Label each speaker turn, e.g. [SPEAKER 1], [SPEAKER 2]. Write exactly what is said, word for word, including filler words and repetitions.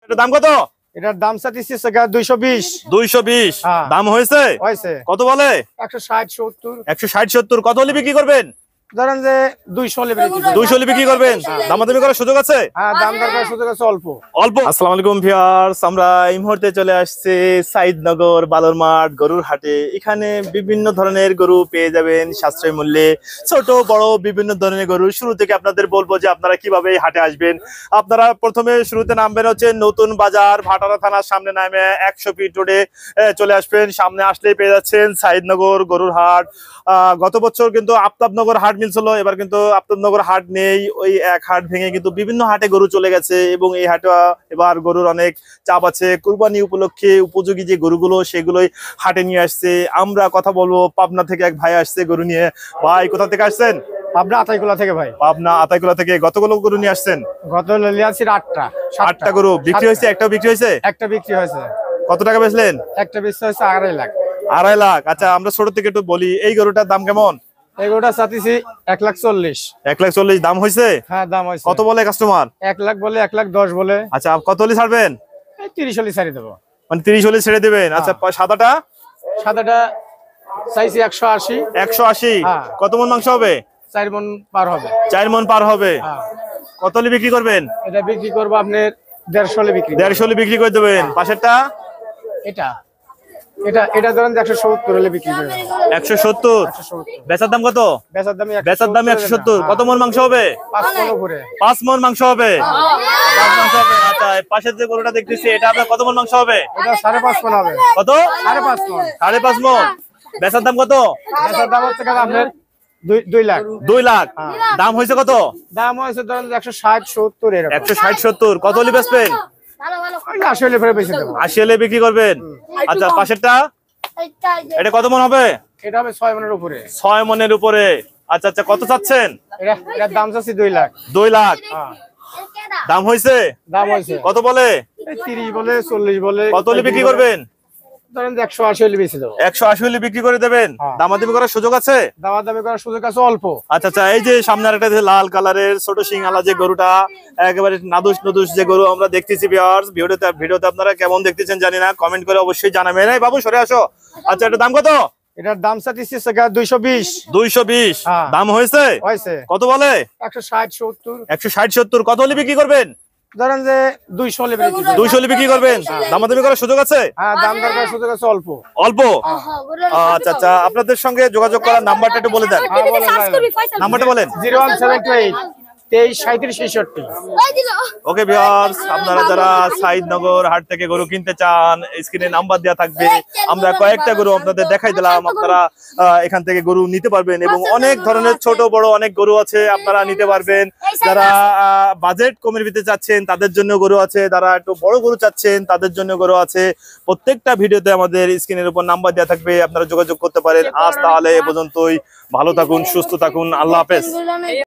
[SPEAKER 1] এটার দাম কত?
[SPEAKER 2] এটার দাম চাচ্ছি দুইশো বিশ।
[SPEAKER 1] দুইশো বিশ দাম হয়েছে?
[SPEAKER 2] হয়েছে।
[SPEAKER 1] কত বলে?
[SPEAKER 2] একশো ষাট সত্তর।
[SPEAKER 1] একশো ষাট সত্তর কত হলে বিক্রি করবেন?
[SPEAKER 2] ধরেন যে দুইশো হলে
[SPEAKER 1] দুইশো হলে বিক্রি করবেন। দামাদামি করার সুযোগ আছে?
[SPEAKER 2] হ্যাঁ, দাম দর করার সুযোগ আছে অল্প
[SPEAKER 1] অল্প। আসসালামু আলাইকুম ভিউয়ার্স, আমরা এই মুহূর্তে চলে আসছে সাইদনগর বালুরমাঠ গরুর হাটে। এখানে বিভিন্ন ধরনের গরু পেয়ে যাবেন সাশ্রয়ী মূল্যে, ছোট বড় বিভিন্ন ধরনের গরু। শুরু থেকে আপনাদের বলবো যে আপনারা কিভাবে এই হাটে আসবেন। আপনারা প্রথমে শুরুতে নামবেন হচ্ছে নতুন বাজার ভাটারা থানার সামনে, নামে একশো ফিট রোডে চলে আসবেন। সামনে আসলেই পেয়ে যাচ্ছেন সাইদনগর গরুর হাট। আহ গত বছর কিন্তু আফতাবনগর হাট মিলছিল, এবার কিন্তু আফতাবনগর হাট নেই। ওই এক হাট ভেঙে কিন্তু বিভিন্ন হাটে গরু চলে গেছে এবং এই হাটে এবার গরুর অনেক চাপ আছে। কুরবানি উপলক্ষে উপযোগী যে গরুগুলো সেগুলোই হাটে নিয়ে আসছে। আমরা কথা বলবো, পাবনা থেকে এক ভাই আসছে গরু নিয়ে। ভাই কোথা থেকে আসছেন?
[SPEAKER 2] পাবনা আতাইকুলা থেকে ভাই।
[SPEAKER 1] পাবনা আতাইকুলা থেকে। কতগুলো গরু নিয়ে আসছেন?
[SPEAKER 2] গত নিয়ে আসছি আটটা।
[SPEAKER 1] আটটা গরু বিক্রি হয়েছে? একটা বিক্রি হয়েছে?
[SPEAKER 2] একটা বিক্রি হয়েছে।
[SPEAKER 1] কত টাকা বেচলেন?
[SPEAKER 2] একটা বিক্রি হয়েছে আড়াই লাখ।
[SPEAKER 1] আড়াই লাখ। আচ্ছা, আমরা ছোট থেকে একটু বলি, এই গরুটার দাম কেমন?
[SPEAKER 2] এই গরুটা চাচ্ছি এক লাখ চল্লিশ।
[SPEAKER 1] এক লাখ চল্লিশ দাম হয়েছে?
[SPEAKER 2] হ্যাঁ, দাম হয়েছে।
[SPEAKER 1] কত বলে কাস্টমার?
[SPEAKER 2] এক লাখ বলে, এক লাখ দশ বলে।
[SPEAKER 1] আচ্ছা, কত হলে ছাড়বেন?
[SPEAKER 2] তিরিশ হলে ছাড়ি দেবো।
[SPEAKER 1] মানে তিরিশ হলে ছেড়ে দেবেন? আচ্ছা, সাদাটা?
[SPEAKER 2] সাদাটা চাইছি একশো আশি।
[SPEAKER 1] একশো আশি।
[SPEAKER 2] হ্যাঁ।
[SPEAKER 1] কত মন মাংস হবে?
[SPEAKER 2] চার মন পার হবে।
[SPEAKER 1] চার মন পার হবে।
[SPEAKER 2] হ্যাঁ।
[SPEAKER 1] কত হলে বিক্রি করবেন?
[SPEAKER 2] এটা বিক্রি করবো আপনার দেড়শো হলে বিক্রি।
[SPEAKER 1] দেড়শো হলে বিক্রি করে দেবেন। পাশেরটা?
[SPEAKER 2] এটা এটা এটা ধরেন একশো সত্তর হলে বিক্রি করবো।
[SPEAKER 1] একশো সত্তর। বেচার দাম কত?
[SPEAKER 2] বেচার দাম
[SPEAKER 1] বেচার দাম একশো সত্তর। কত মন মাংস হবে?
[SPEAKER 2] পাঁচ মন উপরে।
[SPEAKER 1] পাঁচ মন মাংস হবে। পাঁচ মাংস হবে। আচ্ছা, পাশের যে গরুটা দেখতেছি এটা আপনার কত মন মাংস হবে?
[SPEAKER 2] এটা সাড়ে পাঁচ মন হবে।
[SPEAKER 1] কত?
[SPEAKER 2] সাড়ে পাঁচ মন।
[SPEAKER 1] সাড়ে পাঁচ মন। বেচার দাম কত?
[SPEAKER 2] বেচার দাম হচ্ছে আপনার দুই দুই লাখ।
[SPEAKER 1] দুই লাখ। দাম হয়েছে কত?
[SPEAKER 2] দাম হয়েছে ধরেন একশো ষাট সত্তর এরকম।
[SPEAKER 1] একশো ষাট সত্তর। কত হলে বেচবেন?
[SPEAKER 2] আশি হলে ফেরত বেশি দেবো।
[SPEAKER 1] আশি হলে বিক্রি করবেন। আচ্ছা, পাশেরটা? এটা কত মন হবে?
[SPEAKER 2] এটা হবে ছয় মনের উপরে।
[SPEAKER 1] ছয় মনের উপরে। আচ্ছা আচ্ছা, কত চাচ্ছেন?
[SPEAKER 2] এটা এটার দাম চাচ্ছি দুই লাখ।
[SPEAKER 1] দুই লাখ। দাম হয়েছে?
[SPEAKER 2] দাম হয়েছে।
[SPEAKER 1] কত বলে?
[SPEAKER 2] তিরিশ বলে, চল্লিশ বলে।
[SPEAKER 1] কত হলে বিক্রি করবেন?
[SPEAKER 2] ধরেন একশো আশি হলে বেশি দেবো।
[SPEAKER 1] একশো আশি হলে বিক্রি করে দেবেন। দামাদামি করার সুযোগ আছে?
[SPEAKER 2] দামাদামি করার সুযোগ আছে অল্প।
[SPEAKER 1] আচ্ছা আচ্ছা, এই যে সামনে একটা লাল কালারের ছোট সিংহালা যে গরুটা, একেবারে নাদুস নদুস যে গরু আমরা দেখতেছি ভিউয়ার্স, ভিডিওতে ভিডিওতে আপনারা কেমন দেখতেছেন জানি না, কমেন্ট করে অবশ্যই জানাবেন। এই বাবু সরে আসো। আচ্ছা, এটার দাম কত?
[SPEAKER 2] এটার দাম চাচ্ছি দুইশো বিশ।
[SPEAKER 1] দুইশো বিশ দাম হয়েছে?
[SPEAKER 2] হয়েছে।
[SPEAKER 1] কত বলে?
[SPEAKER 2] একশো ষাট সত্তর।
[SPEAKER 1] একশো ষাট সত্তর কত হলে বিক্রি করবেন?
[SPEAKER 2] ধরেন যে দুইশো হলে বিক্রি করবো।
[SPEAKER 1] দুইশো হলে বিক্রি করবেন। দামাদামি করার সুযোগ আছে?
[SPEAKER 2] হ্যাঁ, দাম দর করার সুযোগ আছে অল্প
[SPEAKER 1] অল্প। আচ্ছা আচ্ছা, আপনাদের সঙ্গে যোগাযোগ করার নাম্বারটা একটু বলে দেন। নাম্বারটা বলেন।
[SPEAKER 2] Zero one seven two eight তেইশ সাঁইত্রিশ ছেষট্টি।
[SPEAKER 1] ওকে ভিউয়ার্স, আপনারা যারা সাইদনগর হাট থেকে গরু কিনতে চান, স্ক্রিনে নাম্বার দেওয়া থাকবে। আমরা কয়েকটা গরু আপনাদের দেখাই দিলাম, আপনারা এখান থেকে গরু নিতে পারবেন এবং অনেক ধরনের ছোট বড় অনেক গরু আছে, আপনারা নিতে পারবেন। যারা বাজেট কমের ভিতরে চাচ্ছেন তাদের জন্য গরু আছে, যারা একটু বড় গরু চাচ্ছেন তাদের জন্য গরু আছে। প্রত্যেকটা ভিডিওতে আমাদের স্ক্রিনের উপর নাম্বার দেওয়া থাকবে, আপনারা যোগাযোগ করতে পারেন। আজ তাহলে এ পর্যন্তই। ভালো থাকুন, সুস্থ থাকুন, আল্লাহ হাফেজ।